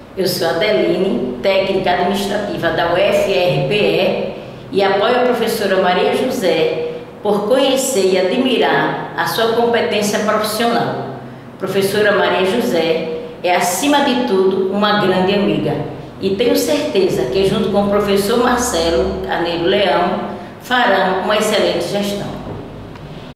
Eu sou Adeline, técnica administrativa da UFRPE, e apoio a professora Maria José por conhecer e admirar a sua competência profissional. Professora Maria José é, acima de tudo, uma grande amiga, e tenho certeza que, junto com o professor Marcelo Carneiro Leão, farão uma excelente gestão.